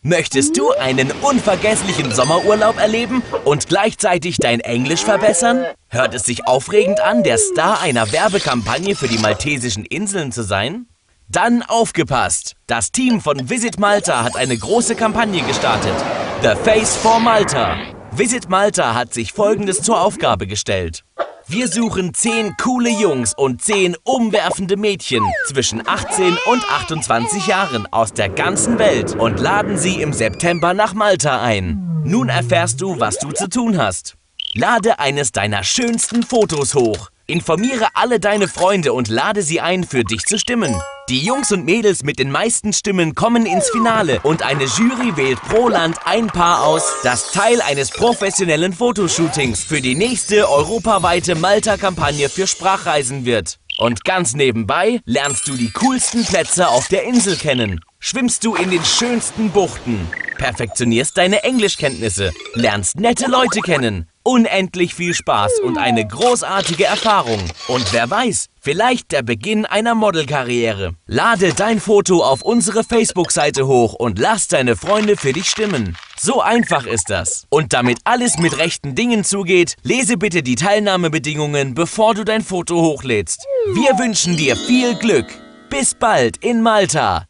Möchtest du einen unvergesslichen Sommerurlaub erleben und gleichzeitig dein Englisch verbessern? Hört es sich aufregend an, der Star einer Werbekampagne für die maltesischen Inseln zu sein? Dann aufgepasst! Das Team von Visit Malta hat eine große Kampagne gestartet. The Face for Malta. Visit Malta hat sich Folgendes zur Aufgabe gestellt. Wir suchen 10 coole Jungs und 10 umwerfende Mädchen zwischen 18 und 28 Jahren aus der ganzen Welt und laden sie im September nach Malta ein. Nun erfährst du, was du zu tun hast. Lade eines deiner schönsten Fotos hoch. Informiere alle deine Freunde und lade sie ein, für dich zu stimmen. Die Jungs und Mädels mit den meisten Stimmen kommen ins Finale und eine Jury wählt pro Land ein Paar aus, das Teil eines professionellen Fotoshootings für die nächste europaweite Malta-Kampagne für Sprachreisen wird. Und ganz nebenbei lernst du die coolsten Plätze auf der Insel kennen. Schwimmst du in den schönsten Buchten, perfektionierst deine Englischkenntnisse, lernst nette Leute kennen, unendlich viel Spaß und eine großartige Erfahrung. Und wer weiß, vielleicht der Beginn einer Modelkarriere. Lade dein Foto auf unsere Facebook-Seite hoch und lass deine Freunde für dich stimmen. So einfach ist das. Und damit alles mit rechten Dingen zugeht, lese bitte die Teilnahmebedingungen, bevor du dein Foto hochlädst. Wir wünschen dir viel Glück. Bis bald in Malta.